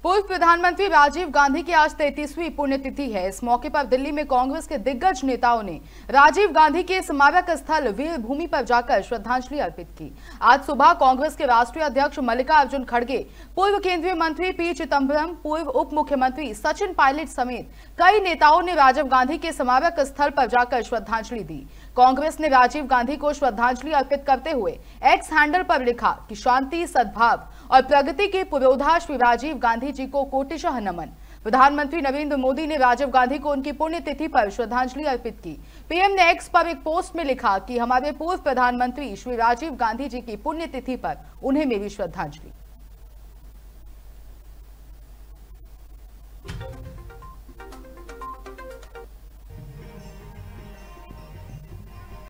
पूर्व प्रधानमंत्री राजीव गांधी की आज 33वीं पुण्यतिथि है। इस मौके पर दिल्ली में कांग्रेस के दिग्गज नेताओं ने राजीव गांधी के स्मारक स्थल वीर भूमि पर जाकर श्रद्धांजलि अर्पित की। आज सुबह कांग्रेस के राष्ट्रीय अध्यक्ष मल्लिकार्जुन खड़गे, पूर्व केंद्रीय मंत्री पी चिदंबरम, पूर्व उप मुख्यमंत्री सचिन पायलट समेत कई नेताओं ने राजीव गांधी के स्मारक स्थल पर जाकर श्रद्धांजलि दी। कांग्रेस ने राजीव गांधी को श्रद्धांजलि अर्पित करते हुए एक्स हैंडल पर लिखा कि शांति, सद्भाव और प्रगति के पुरोधा श्री राजीव गांधी जी को कोटिशः नमन। प्रधानमंत्री नरेंद्र मोदी ने राजीव गांधी को उनकी पुण्यतिथि पर श्रद्धांजलि अर्पित की। पीएम ने एक्स पर एक पोस्ट में लिखा कि हमारे पूर्व प्रधानमंत्री श्री राजीव गांधी जी की पुण्यतिथि पर उन्हें मेरी श्रद्धांजलि।